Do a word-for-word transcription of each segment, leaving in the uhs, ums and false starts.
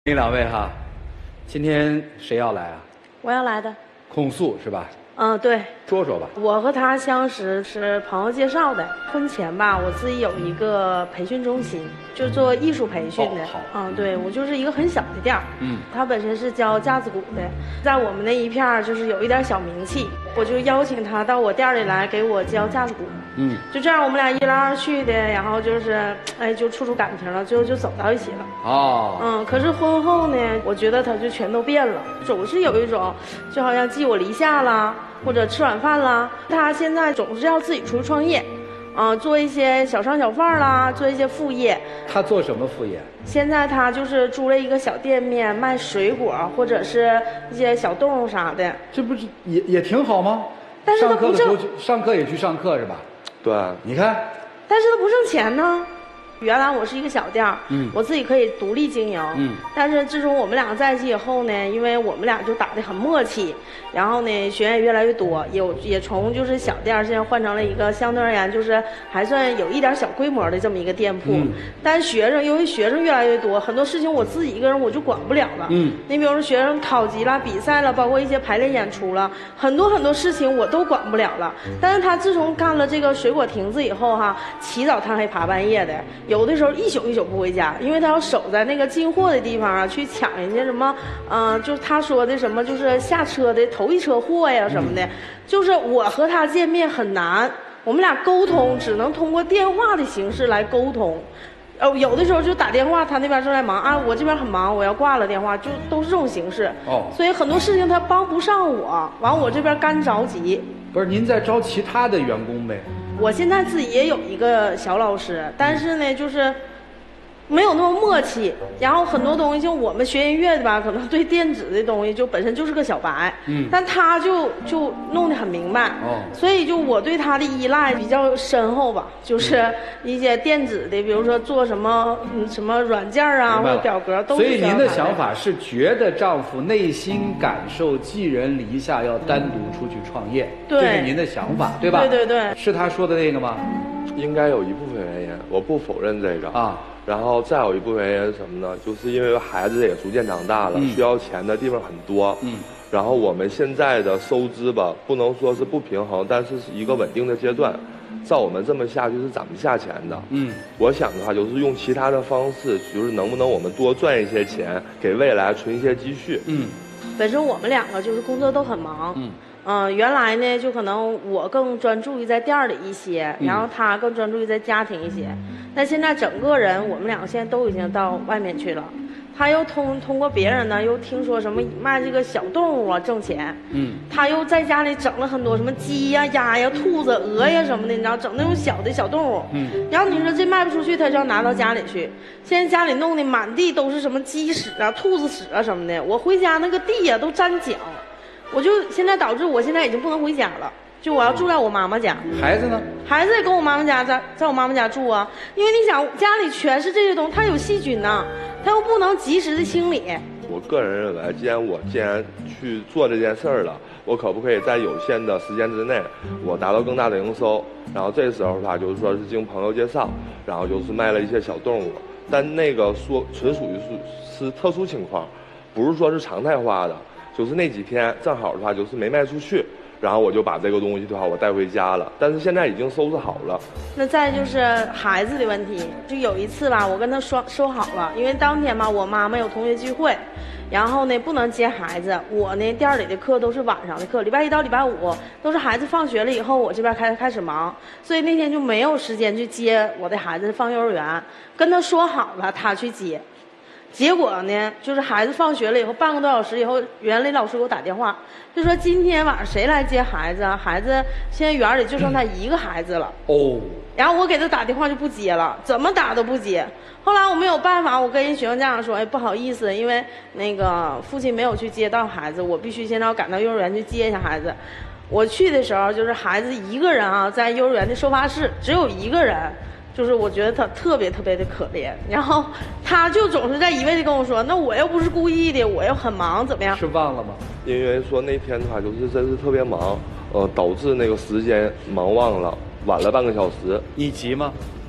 欢迎两位哈，今天谁要来啊？ 我要来的。 控诉是吧？ 嗯，对。 说说吧。 我和他相识是朋友介绍的。婚前吧，我自己有一个培训中心，就是做艺术培训的。 哦、好。 嗯，对，我就是一个很小的店儿。 嗯。 他本身是教架子鼓的，在我们那一片儿就是有一点小名气，我就邀请他到我店里来给我教架子鼓。 嗯。 就这样，我们俩一来二去的，然后就是，哎，就处处感情了，最后就走到一起了。 哦。 嗯，可是婚后呢，我觉得他就全都变了，总是有一种，就好像寄我篱下了。或者吃晚饭啦，他现在总是要自己出去创业，啊、呃，做一些小商小贩啦，做一些副业。 他做什么副业？ 现在他就是租了一个小店面，卖水果或者是一些小动物啥的。 这不是也也挺好吗？ 但是他不挣， 上课也去上课是吧？ 对， 你看。 但是他不挣钱呢。原来我是一个小店儿， 嗯， 我自己可以独立经营， 嗯， 但是自从我们两个在一起以后呢，因为我们俩就打得很默契，然后呢，学员也越来越多，有也从就是小店儿现在换成了一个相对而言就是还算有一点小规模的这么一个店铺， 嗯， 但学生由于学生越来越多，很多事情我自己一个人我就管不了了， 嗯， 你比如说学生考级了、比赛了，包括一些排练演出了，很多很多事情我都管不了了。但是他自从干了这个水果亭子以后哈，起早贪黑爬半夜的，有的时候一宿一宿不回家，因为他要守在那个进货的地方啊，去抢人家什么，嗯、呃，就是他说的什么，就是下车的头一车货呀什么的，嗯、就是我和他见面很难，我们俩沟通只能通过电话的形式来沟通，呃，有的时候就打电话，他那边正在忙啊，我这边很忙，我要挂了电话，就都是这种形式。 哦， 所以很多事情他帮不上我，完我这边干着急。 不是，您再招其他的员工呗？ 我现在自己也有一个小老师，但是呢，就是没有那么默契。然后很多东西，就我们学音乐的吧，可能对电子的东西就本身就是个小白， 嗯， 但他就就弄得很明白， 哦， 所以就我对他的依赖比较深厚吧，就是一些电子的，比如说做什么嗯什么软件啊或者表格都是。 所以您的想法是觉得丈夫内心感受寄人篱下，要单独出去创业， 对， 这是您的想法，对吧？ 对对对， 是他说的那个吗？ 应该有一部分原因，我不否认这个啊。 然后再有一部分原因是什么呢？就是因为孩子也逐渐长大了， 嗯、 需要钱的地方很多。 嗯。 然后我们现在的收支吧，不能说是不平衡，但是是一个稳定的阶段。照我们这么下去是攒不下钱的。 嗯。我想的话就是用其他的方式，就是能不能我们多赚一些钱，给未来存一些积蓄。 嗯。 本身我们两个就是工作都很忙。 嗯。 嗯、呃，原来呢，就可能我更专注于在店里一些，然后他更专注于在家庭一些。但现在整个人，我们两个现在都已经到外面去了。他又通通过别人呢，又听说什么卖这个小动物啊挣钱。 嗯。他又在家里整了很多什么鸡呀、鸭呀、兔子、鹅呀什么的，你知道，整那种小的小动物。 嗯。 然后你说这卖不出去，他就要拿到家里去。现在家里弄的满地都是什么鸡屎啊、兔子屎啊什么的，我回家那个地呀、啊、都沾脚。我就现在导致我现在已经不能回家了，就我要住在我妈妈家。 孩子呢？ 孩子也跟我妈妈家在在我妈妈家住啊，因为你想家里全是这些东西，它有细菌呐，它又不能及时的清理。 我个人认为，既然我既然去做这件事儿了，我可不可以在有限的时间之内，我达到更大的营收？然后这时候的话，就是说是经朋友介绍，然后就是卖了一些小动物，但那个说纯属于是是特殊情况，不是说是常态化的。就是那几天正好的话，就是没卖出去，然后我就把这个东西的话我带回家了，但是现在已经收拾好了。 那再就是孩子的问题，就有一次吧，我跟他说说好了，因为当天吧我妈妈有同学聚会，然后呢不能接孩子，我呢店里的课都是晚上的课，礼拜一到礼拜五都是孩子放学了以后，我这边开开始忙，所以那天就没有时间去接我的孩子放幼儿园，跟他说好了他去接。结果呢，就是孩子放学了以后，半个多小时以后，园里老师给我打电话，就说今天晚上谁来接孩子啊？孩子现在园里就剩他一个孩子了。 哦。 然后我给他打电话就不接了，怎么打都不接。后来我没有办法，我跟人学生家长说，哎，不好意思，因为那个父亲没有去接到孩子，我必须现在要赶到幼儿园去接一下孩子。我去的时候，就是孩子一个人啊，在幼儿园的收发室，只有一个人。就是我觉得他特别特别的可怜，然后他就总是在一味的跟我说，那我又不是故意的，我又很忙，怎么样？ 是忘了吗？ 因为说那天的话就是真是特别忙，呃，导致那个时间忙忘了，晚了半个小时。 你急吗？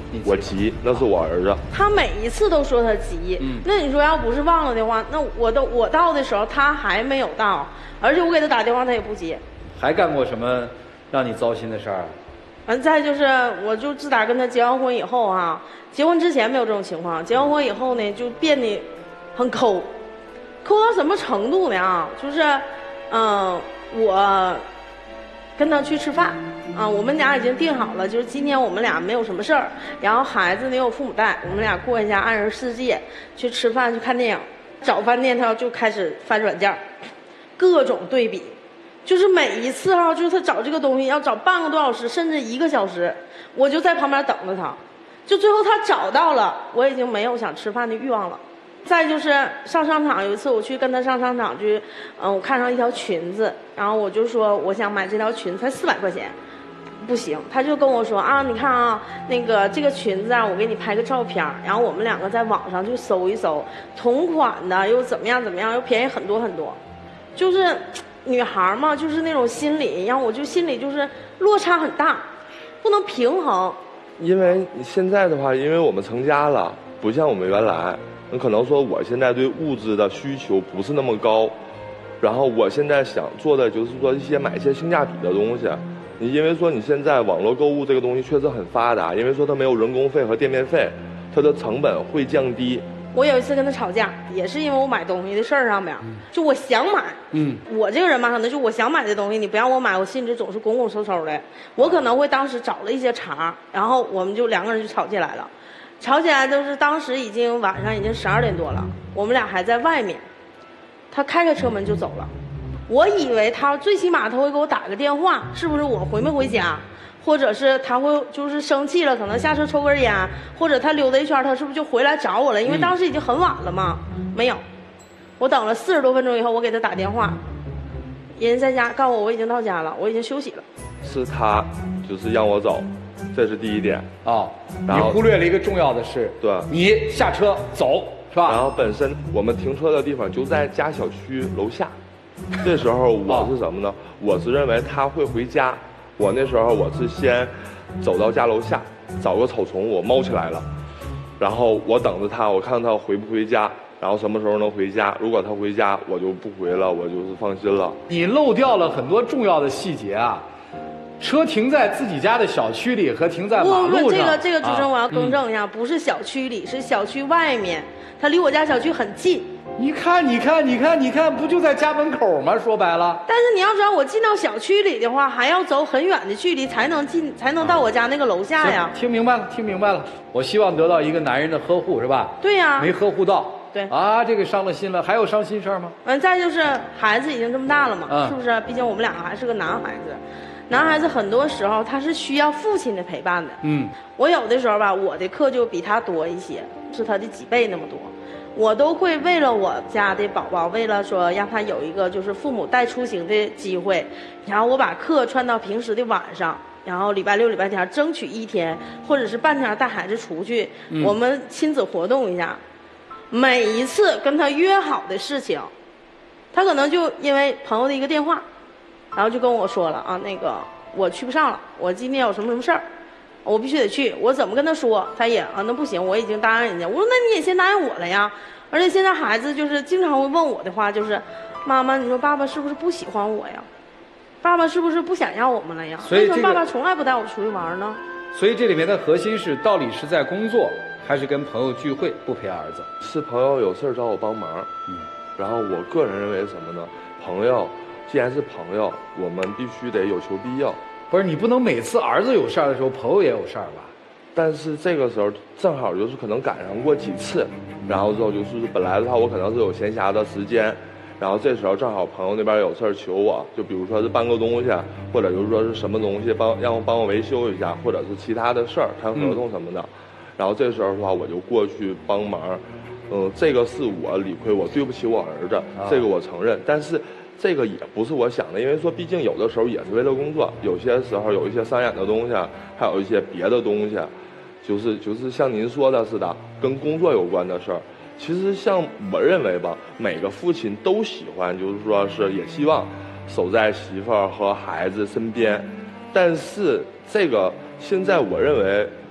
我急，那是我儿子。 他每一次都说他急，嗯，那你说要不是忘了的话，那我都我到的时候他还没有到，而且我给他打电话他也不接。 还干过什么让你糟心的事儿？ 完再就是，我就自打跟他结完婚以后啊，结婚之前没有这种情况，结完婚以后呢，就变得很抠，抠到什么程度呢？啊，就是，嗯、呃，我跟他去吃饭啊，我们俩已经定好了，就是今天我们俩没有什么事儿，然后孩子呢有父母带，我们俩过一下二人世界，去吃饭去看电影，找饭店他就开始翻软件，各种对比。就是每一次哈、啊，就是他找这个东西要找半个多小时，甚至一个小时，我就在旁边等着他。就最后他找到了，我已经没有想吃饭的欲望了。再就是上商场，有一次我去跟他上商场去，嗯，我看上一条裙子，然后我就说我想买这条裙子，才四百块钱，不行，他就跟我说啊，你看啊，那个这个裙子啊，我给你拍个照片，然后我们两个在网上去搜一搜，同款的又怎么样怎么样，又便宜很多很多，就是。女孩嘛，就是那种心理，让我就心里就是落差很大，不能平衡。 因为现在的话，因为我们成家了，不像我们原来，你可能说我现在对物质的需求不是那么高，然后我现在想做的就是说一些买一些性价比的东西。你因为说你现在网络购物这个东西确实很发达，因为说它没有人工费和店面费，它的成本会降低。 我有一次跟他吵架，也是因为我买东西的事儿上面，嗯、就我想买，嗯，我这个人吧，可能就我想买的东西，你不让我买，我心里总是拱拱哧哧的。我可能会当时找了一些茬，然后我们就两个人就吵起来了。吵起来就是当时已经晚上已经十二点多了，我们俩还在外面，他开开车门就走了。我以为他最起码他会给我打个电话，是不是我回没回家？或者是他会就是生气了，可能下车抽根烟，或者他溜达一圈，他是不是就回来找我了？因为当时已经很晚了嘛。没有，我等了四十多分钟以后，我给他打电话，人在家告诉我我已经到家了，我已经休息了。 是他就是让我走，这是第一点。 哦，你忽略了一个重要的事， 对， 你下车走是吧？ 然后本身我们停车的地方就在家小区楼下，这时候我是什么呢？我是认为他会回家。我那时候我是先走到家楼下找个草丛，我猫起来了，然后我等着他，我看他回不回家，然后什么时候能回家。如果他回家，我就不回了，我就是放心了。 你漏掉了很多重要的细节啊！车停在自己家的小区里和停在马路上， 不不，这个这个主持人我要更正一下， 啊不是小区里，是小区外面，他离我家小区很近。 你看，你看，你看，你看，不就在家门口吗？说白了。 但是你要知道，我进到小区里的话，还要走很远的距离才能进，才能到我家那个楼下呀。 听明白了，听明白了。我希望得到一个男人的呵护，是吧？ 对呀、啊。 没呵护到。 对。 啊，这个伤了心了。还有伤心事儿吗？ 完，再就是孩子已经这么大了嘛， 嗯、 是不是？毕竟我们两个还是个男孩子，男孩子很多时候他是需要父亲的陪伴的。 嗯。 我有的时候吧，我的课就比他多一些，是他的几倍那么多。我都会为了我家的宝宝，为了说让他有一个就是父母带出行的机会，然后我把课串到平时的晚上，然后礼拜六、礼拜天争取一天或者是半天带孩子出去，嗯、我们亲子活动一下。每一次跟他约好的事情，他可能就因为朋友的一个电话，然后就跟我说了啊，那个我去不上了，我今天有什么什么事儿。我必须得去，我怎么跟他说，他也啊，那不行，我已经答应人家。我说那你也先答应我了呀。而且现在孩子就是经常会问我的话，就是妈妈，你说爸爸是不是不喜欢我呀？爸爸是不是不想要我们了呀？ 所以、这个、 为什么爸爸从来不带我出去玩呢？ 所以这里面的核心是，到底是在工作，还是跟朋友聚会不陪儿子？ 是朋友有事找我帮忙，嗯，然后我个人认为什么呢？朋友既然是朋友，我们必须得有求必应。 不是，你不能每次儿子有事儿的时候，朋友也有事儿吧？ 但是这个时候正好就是可能赶上过几次，然后之后就是本来的话，我可能是有闲暇的时间，然后这时候正好朋友那边有事儿求我，就比如说是搬个东西，或者就是说是什么东西帮让我帮我维修一下，或者是其他的事儿谈合同什么的，嗯、然后这时候的话我就过去帮忙。嗯，这个是我理亏，我对不起我儿子，啊、这个我承认，但是。这个也不是我想的，因为说毕竟有的时候也是为了工作，有些时候有一些商演的东西，还有一些别的东西，就是就是像您说的似的，跟工作有关的事儿。其实像我认为吧，每个父亲都喜欢，就是说是也希望守在媳妇儿和孩子身边，但是这个现在我认为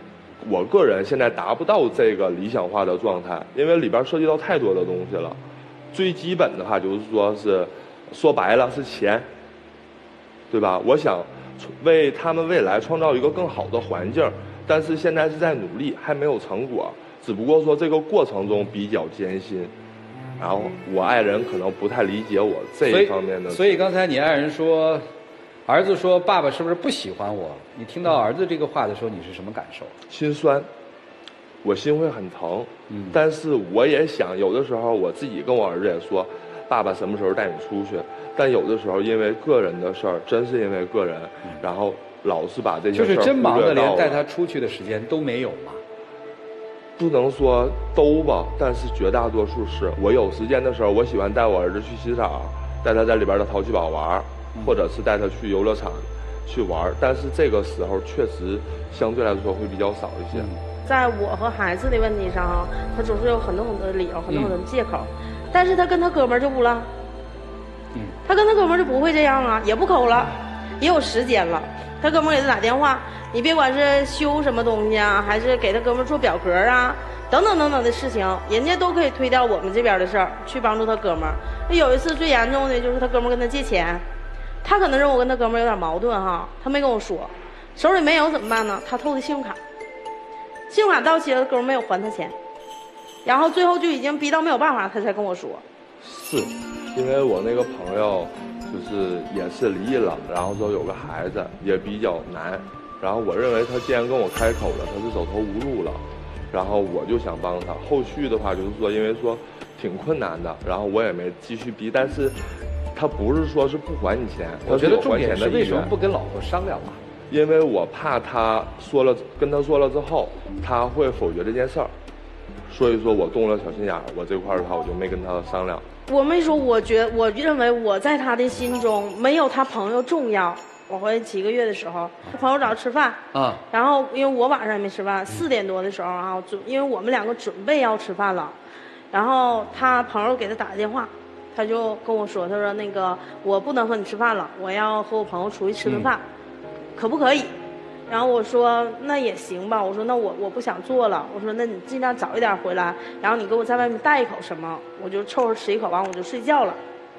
我个人现在达不到这个理想化的状态，因为里边涉及到太多的东西了。最基本的话就是说是，说白了是钱，对吧？我想为他们未来创造一个更好的环境，但是现在是在努力，还没有成果，只不过说这个过程中比较艰辛。然后我爱人可能不太理解我这一方面的。 所以，所以刚才你爱人说，儿子说爸爸是不是不喜欢我？你听到儿子这个话的时候，你是什么感受？ 心酸，我心会很疼。 嗯，但是我也想，有的时候我自己跟我儿子也说，爸爸什么时候带你出去？但有的时候因为个人的事儿，真是因为个人，嗯、然后老是把这些事儿就是真忙的，连带他出去的时间都没有嘛。 不能说都吧，但是绝大多数是。我有时间的时候，我喜欢带我儿子去洗澡，带他在里边的淘气堡玩，嗯、或者是带他去游乐场去玩。但是这个时候确实相对来说会比较少一些。 嗯、在我和孩子的问题上，他总是有很多很多的理由，很多很多的借口。嗯、但是他跟他哥们儿就不了，嗯，他跟他哥们儿就不会这样啊，也不抠了，也有时间了。他哥们儿给他打电话。你别管是修什么东西啊，还是给他哥们儿做表格啊，等等等等的事情，人家都可以推掉我们这边的事儿，去帮助他哥们儿。那有一次最严重的就是他哥们儿跟他借钱，他可能认为我跟他哥们儿有点矛盾哈，他没跟我说，手里没有怎么办呢？他偷的信用卡，信用卡到期了，哥们儿没有还他钱，然后最后就已经逼到没有办法，他才跟我说。 是，因为我那个朋友就是也是离异了，然后说有个孩子也比较难。然后我认为他既然跟我开口了，他是走投无路了，然后我就想帮他。后续的话就是说，因为说挺困难的，然后我也没继续逼。但是，他不是说是不还你钱， 我觉得重点是为什么不跟老婆商量嘛？ 因为我怕他说了，跟他说了之后，他会否决这件事儿，所以说我动了小心眼儿，我这块儿的话我就没跟他商量。 我没说，我觉我认为我在他的心中没有他朋友重要。我回几个月的时候，他朋友找他吃饭，啊，然后因为我晚上也没吃饭，四点多的时候啊，准因为我们两个准备要吃饭了，然后他朋友给他打个电话，他就跟我说，他说那个我不能和你吃饭了，我要和我朋友出去吃顿饭，嗯、可不可以？然后我说那也行吧，我说那我我不想做了，我说那你尽量早一点回来，然后你给我在外面带一口什么，我就凑合吃一口，完我就睡觉了。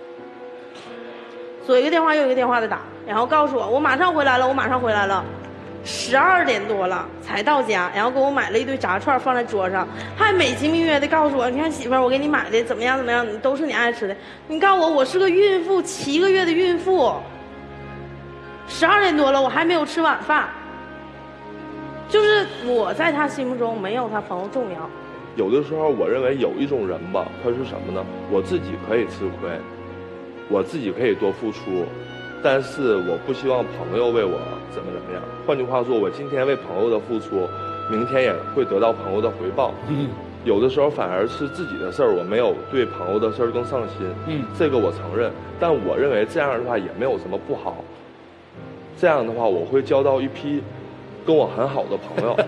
左一个电话右一个电话的打，然后告诉我我马上回来了，我马上回来了，十二点多了才到家，然后给我买了一堆炸串放在桌上，还美其名曰的告诉我，你看媳妇儿，我给你买的怎么样怎么样，都是你爱吃的。你告诉我我是个孕妇，七个月的孕妇，十二点多了我还没有吃晚饭，就是我在他心目中没有他朋友重要。 有的时候我认为有一种人吧，他是什么呢？我自己可以吃亏，我自己可以多付出，但是我不希望朋友为我怎么怎么样。换句话说，我今天为朋友的付出，明天也会得到朋友的回报。嗯，有的时候反而是自己的事儿，我没有对朋友的事儿更上心。嗯，这个我承认，但我认为这样的话也没有什么不好。这样的话，我会交到一批跟我很好的朋友。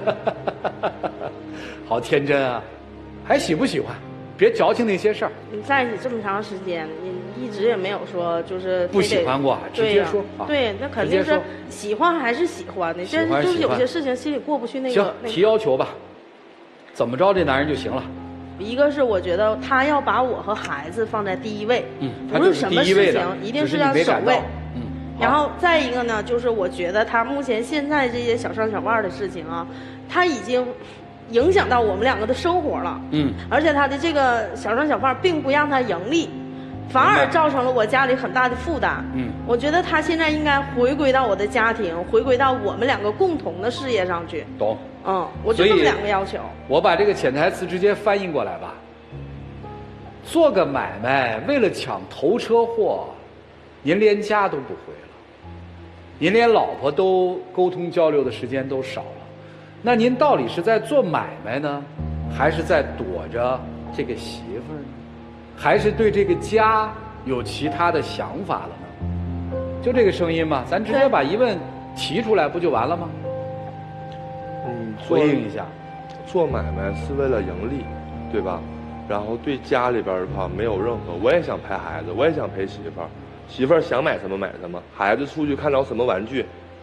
好天真啊！还喜不喜欢？别矫情那些事儿。 你在一起这么长时间，你一直也没有说就是不喜欢过，直接说。 对，那肯定是喜欢还是喜欢的，这就是有些事情心里过不去那个。 行，提要求吧，怎么着这男人就行了。 一个是我觉得他要把我和孩子放在第一位，嗯，无论什么事情一定是要首位。嗯，然后再一个呢，就是我觉得他目前现在这些小商小贩的事情啊，他已经影响到我们两个的生活了。嗯，而且他的这个小商小贩并不让他盈利，反而造成了我家里很大的负担。嗯，我觉得他现在应该回归到我的家庭，回归到我们两个共同的事业上去。 懂。 嗯，我就这么两个要求。 我把这个潜台词直接翻译过来吧。做个买卖，为了抢头车货，您连家都不回了，您连老婆都沟通交流的时间都少了。那您到底是在做买卖呢，还是在躲着这个媳妇儿呢？还是对这个家有其他的想法了呢？就这个声音嘛，咱直接把疑问提出来不就完了吗？ 嗯， 回应一下。 做买卖是为了盈利，对吧？然后对家里边的话没有任何，我也想陪孩子，我也想陪媳妇儿，媳妇儿想买什么买什么，孩子出去看到什么玩具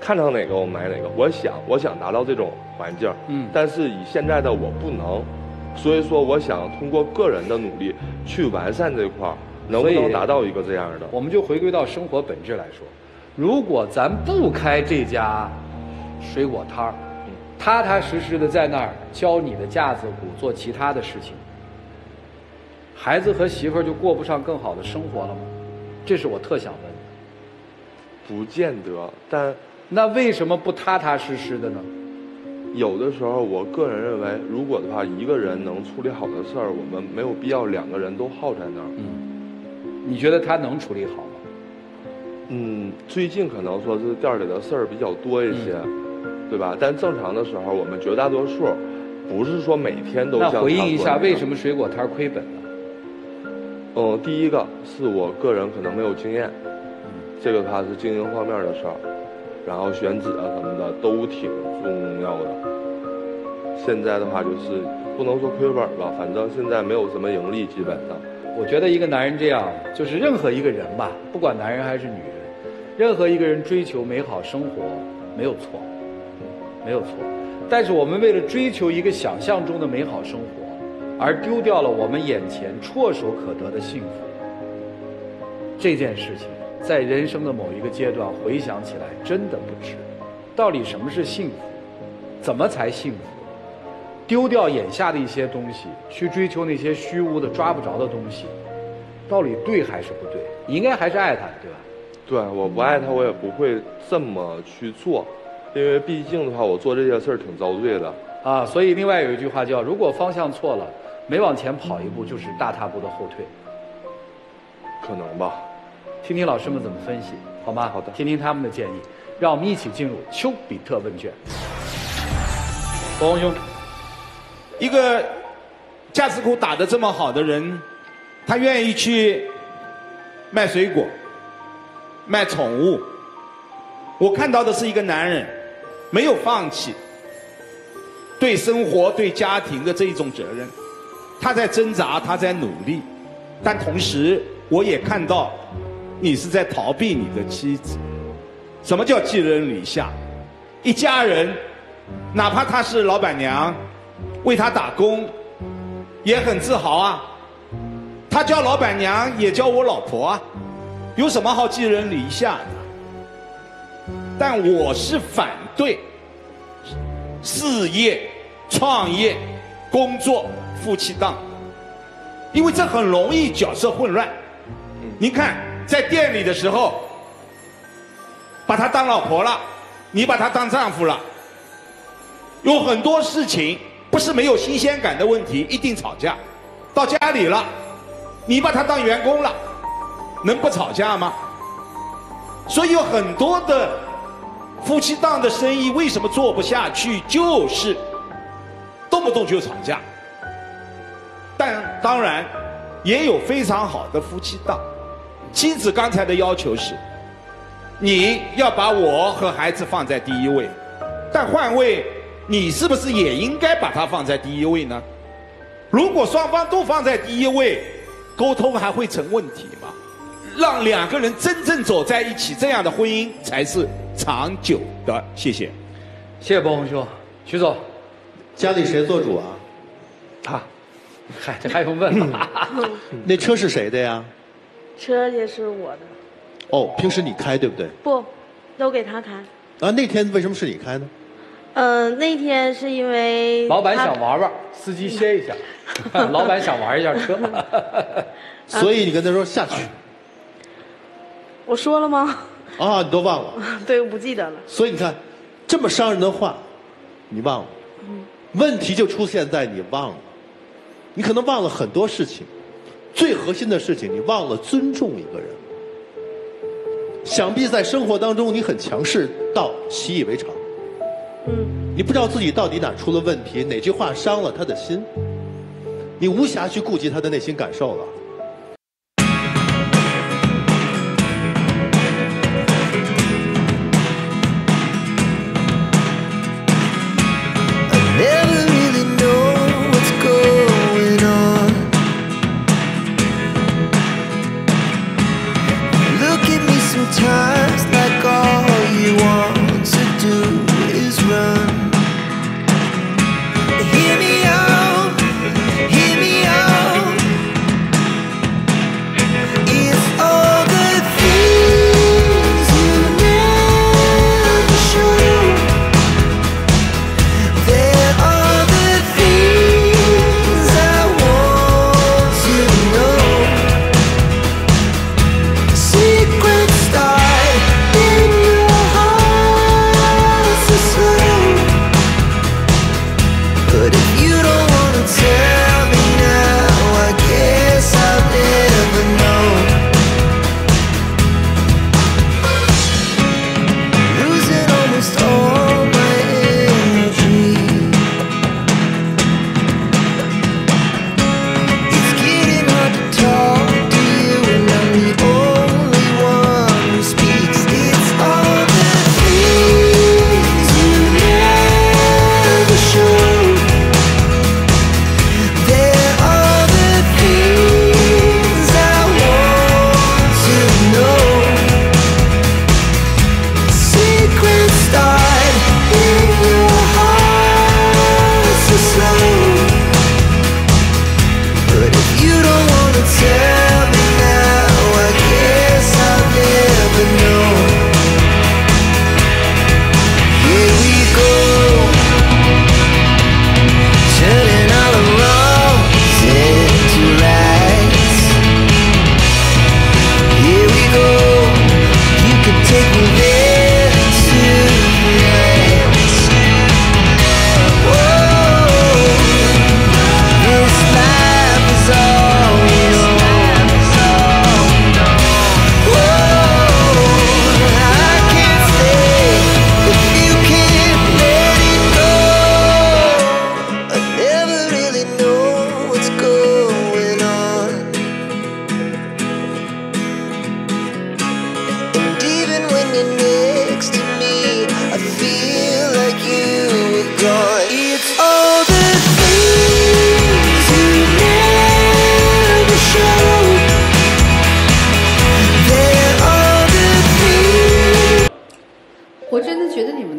看上哪个我买哪个。我想我想达到这种环境， 嗯但是以现在的我不能，所以说我想通过个人的努力去完善这块儿，能不能达到一个这样的？ 我们就回归到生活本质来说，如果咱不开这家水果摊儿，踏踏实实的在那儿教你的架子鼓做其他的事情，孩子和媳妇儿就过不上更好的生活了吗？这是我特想问的。 不见得，但那为什么不踏踏实实的呢？ 有的时候，我个人认为，如果的话，一个人能处理好的事儿，我们没有必要两个人都耗在那儿。 嗯，你觉得他能处理好吗？ 嗯，最近可能说是店里的事儿比较多一些，嗯、对吧？但正常的时候，我们绝大多数不是说每天都像。 那回应一下，为什么水果摊亏本呢？ 嗯，第一个是我个人可能没有经验。这个它是经营方面的事儿，然后选址啊什么的都挺重要的。现在的话就是不能说亏本吧，反正现在没有什么盈利，基本上。 我觉得一个男人这样，就是任何一个人吧，不管男人还是女人，任何一个人追求美好生活没有错，没有错。但是我们为了追求一个想象中的美好生活，而丢掉了我们眼前唾手可得的幸福，这件事情。在人生的某一个阶段回想起来真的不值。到底什么是幸福？怎么才幸福？丢掉眼下的一些东西，去追求那些虚无的抓不着的东西，到底对还是不对？你应该还是爱他，对吧？ 对，我不爱他我也不会这么去做，因为毕竟的话我做这些事儿挺遭罪的啊。所以另外有一句话叫，如果方向错了，每往前跑一步就是大踏步的后退。 可能吧。 听听老师们怎么分析，好吗？ 好的， 听听他们的建议，让我们一起进入丘比特问卷。博宏兄， 一个架子鼓打得这么好的人，他愿意去卖水果、卖宠物。我看到的是一个男人没有放弃对生活、对家庭的这一种责任，他在挣扎，他在努力，但同时我也看到。你是在逃避你的妻子。什么叫寄人篱下？一家人，哪怕她是老板娘，为他打工，也很自豪啊。他叫老板娘，也叫我老婆啊，有什么好寄人篱下的？但我是反对事业、创业、工作夫妻档，因为这很容易角色混乱。您看。在店里的时候，把她当老婆了，你把她当丈夫了，有很多事情不是没有新鲜感的问题，一定吵架。到家里了，你把她当员工了，能不吵架吗？所以有很多的夫妻档的生意为什么做不下去，就是动不动就吵架。但当然也有非常好的夫妻档。妻子刚才的要求是，你要把我和孩子放在第一位，但换位，你是不是也应该把它放在第一位呢？如果双方都放在第一位，沟通还会成问题吗？让两个人真正走在一起，这样的婚姻才是长久的。谢谢。 谢谢博宏兄。徐总， 家里谁做主啊？ 他，嗨，这还用问吗？ 那车是谁的呀？ 车也是我的。 哦，平时你开对不对？ 不，都给他开。 啊，那天为什么是你开呢？ 嗯、呃，那天是因为老板想玩玩，司机歇一下。老板想玩一下车， 所以你跟他说下去。 我说了吗？ 啊，你都忘了。 对，我不记得了。 所以你看，这么伤人的话，你忘了。嗯。问题就出现在你忘了，你可能忘了很多事情。最核心的事情，你忘了尊重一个人。想必在生活当中，你很强势到习以为常。 嗯。 你不知道自己到底哪出了问题，哪句话伤了他的心，你无暇去顾及他的内心感受了。 Times like all you want to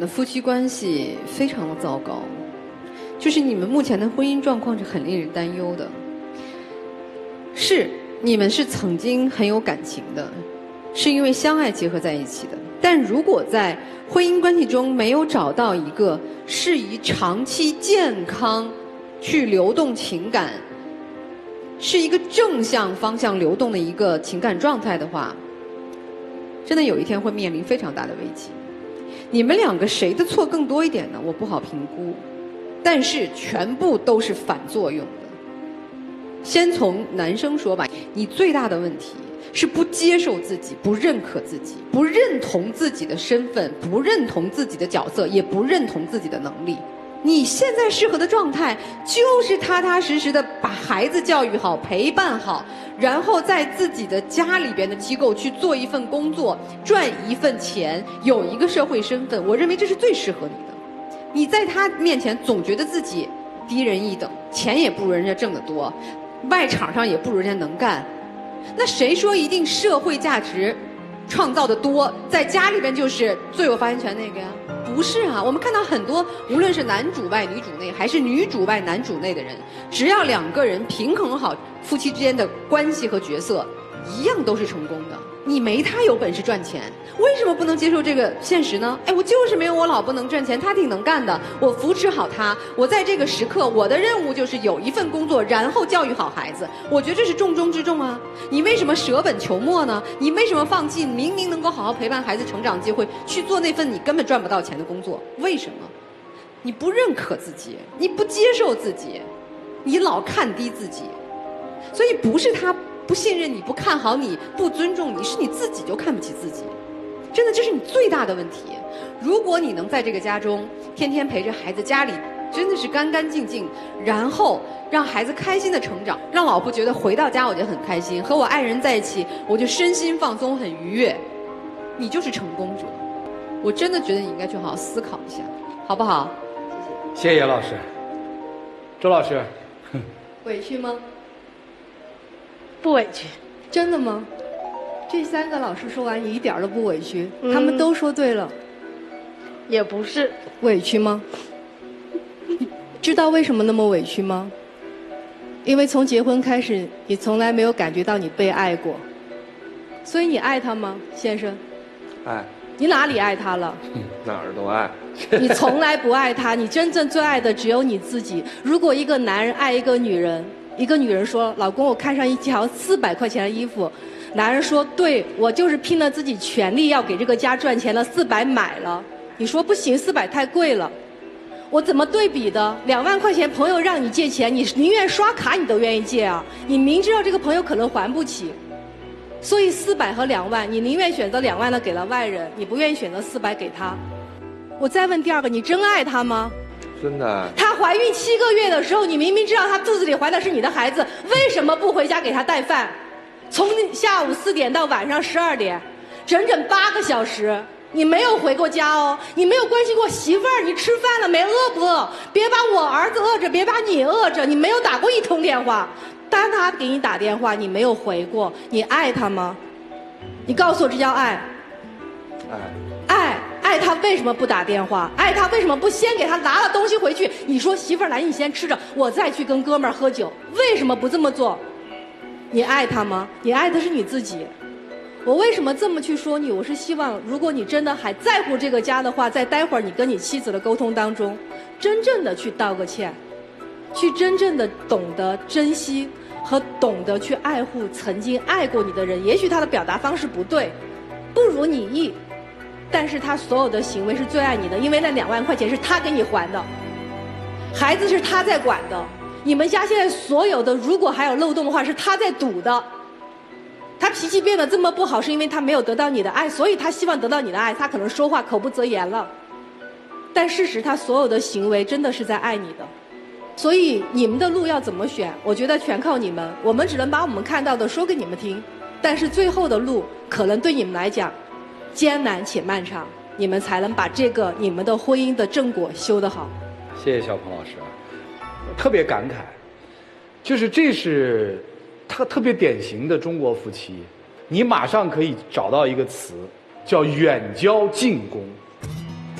的夫妻关系非常的糟糕，就是你们目前的婚姻状况是很令人担忧的。是，你们是曾经很有感情的，是因为相爱结合在一起的。但如果在婚姻关系中没有找到一个适宜长期健康去流动情感，是一个正向方向流动的一个情感状态的话，真的有一天会面临非常大的危机。你们两个谁的错更多一点呢？我不好评估，但是全部都是反作用的。先从男生说吧，你最大的问题是不接受自己，不认可自己，不认同自己的身份，不认同自己的角色，也不认同自己的能力。你现在适合的状态就是踏踏实实的把孩子教育好，陪伴好，然后在自己的家里边的机构去做一份工作，赚一份钱，有一个社会身份，我认为这是最适合你的。你在他面前总觉得自己低人一等，钱也不如人家挣得多，外场上也不如人家能干，那谁说一定社会价值创造的多，在家里边就是最有发言权那个呀？不是啊，我们看到很多，无论是男主外女主内，还是女主外男主内的人，只要两个人平衡好夫妻之间的关系和角色，一样都是成功的。你没他有本事赚钱，为什么不能接受这个现实呢？哎，我就是没有我老婆能赚钱，她挺能干的，我扶持好她，我在这个时刻，我的任务就是有一份工作，然后教育好孩子。我觉得这是重中之重啊！你为什么舍本求末呢？你为什么放弃明明能够好好陪伴孩子成长机会，去做那份你根本赚不到钱的工作？为什么？你不认可自己，你不接受自己，你老看低自己，所以不是他不信任你，不看好你，不尊重你，是你自己就看不起自己。真的，这是你最大的问题。如果你能在这个家中天天陪着孩子，家里真的是干干净净，然后让孩子开心的成长，让老婆觉得回到家我就很开心，和我爱人在一起我就身心放松很愉悦，你就是成功者。我真的觉得你应该去好好思考一下，好不好？ 谢谢叶老师。周老师， 委屈吗？ 不委屈。 真的吗？这三个老师说完一点都不委屈， 嗯、 他们都说对了。 也不是。 委屈吗？知道为什么那么委屈吗？因为从结婚开始，你从来没有感觉到你被爱过，所以你爱他吗，先生？ 爱。 你哪里爱他了？ 哪儿都爱。 你从来不爱他，你真正最爱的只有你自己。如果一个男人爱一个女人，一个女人说：“老公，我看上一条四百块钱的衣服。”男人说：“对，我就是拼了自己全力要给这个家赚钱了，四百买了。”你说不行，四百太贵了。我怎么对比的？两万块钱朋友让你借钱，你宁愿刷卡你都愿意借啊！你明知道这个朋友可能还不起，所以四百和两万，你宁愿选择两万的给了外人，你不愿意选择四百给他。我再问第二个，你真爱他吗？ 真的。 她怀孕七个月的时候，你明明知道她肚子里怀的是你的孩子，为什么不回家给她带饭？从下午四点到晚上十二点，整整八个小时，你没有回过家哦，你没有关心过媳妇儿，你吃饭了没？饿不饿？别把我儿子饿着，别把你饿着，你没有打过一通电话。当他给你打电话，你没有回过，你爱他吗？你告诉我，这叫爱？ 爱。 爱。爱他为什么不打电话？爱他为什么不先给他拿了东西回去？你说媳妇儿来，你先吃着，我再去跟哥们儿喝酒。为什么不这么做？你爱他吗？你爱的是你自己。我为什么这么去说你？我是希望，如果你真的还在乎这个家的话，在待会儿你跟你妻子的沟通当中，真正的去道个歉，去真正的懂得珍惜和懂得去爱护曾经爱过你的人。也许他的表达方式不对，不如你意，但是他所有的行为是最爱你的，因为那两万块钱是他给你还的，孩子是他在管的，你们家现在所有的如果还有漏洞的话是他在堵的。他脾气变得这么不好，是因为他没有得到你的爱，所以他希望得到你的爱，他可能说话口不择言了，但事实他所有的行为真的是在爱你的。所以你们的路要怎么选，我觉得全靠你们，我们只能把我们看到的说给你们听，但是最后的路可能对你们来讲艰难且漫长，你们才能把这个你们的婚姻的正果修得好。 谢谢小鹏老师，特别感慨，就是这是特特别典型的中国夫妻，你马上可以找到一个词叫远交近攻。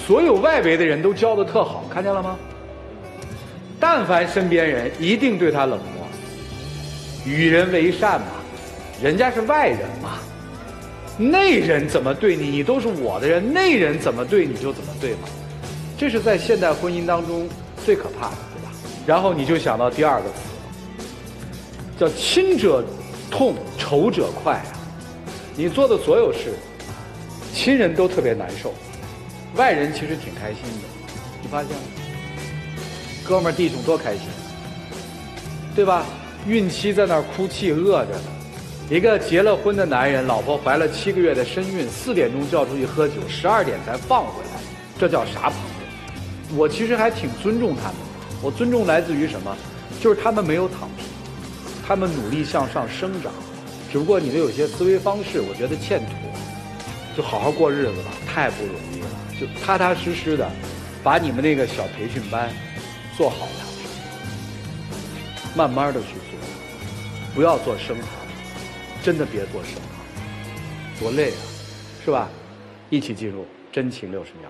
所有外围的人都教的特好，看见了吗？但凡身边人一定对他冷漠，与人为善嘛，人家是外人嘛，内人怎么对你，你都是我的人，内人怎么对你就怎么对嘛，这是在现代婚姻当中最可怕的，对吧？然后你就想到第二个词，叫亲者痛，仇者快啊！你做的所有事，亲人都特别难受，外人其实挺开心的，你发现吗？哥们儿弟兄多开心，对吧？孕期在那儿哭泣饿着呢，一个结了婚的男人，老婆怀了七个月的身孕，四点钟叫出去喝酒，十二点才放回来，这叫啥朋友？我其实还挺尊重他们的，我尊重来自于什么？就是他们没有躺平，他们努力向上生长，只不过你的有些思维方式，我觉得欠妥，就好好过日子吧，太不容易了，就踏踏实实的把你们那个小培训班做好了，慢慢的去做，不要做生行，真的别做生行，多累啊，是吧？一起进入真情六十秒。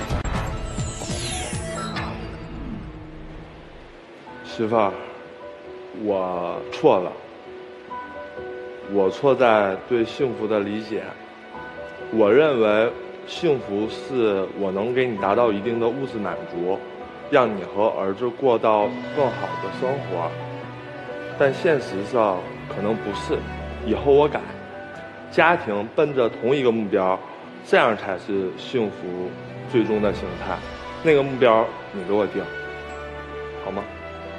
媳妇儿，我错了，我错在对幸福的理解。我认为幸福是我能给你达到一定的物质满足，让你和儿子过到更好的生活，但现实上可能不是。以后我改，家庭奔着同一个目标，这样才是幸福最终的形态。那个目标你给我定，好吗？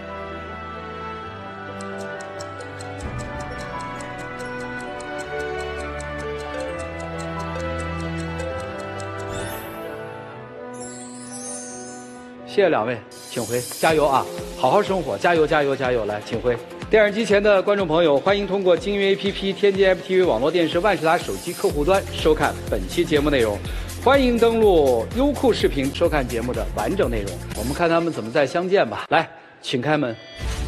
谢谢两位，请回，加油啊！好好生活，加油加油加油！来，请回。电视机前的观众朋友，欢迎通过京云 A P P、天津 F T V 网络电视、万事达手机客户端收看本期节目内容。欢迎登录优酷视频收看节目的完整内容。我们看他们怎么再相见吧。来，请开门。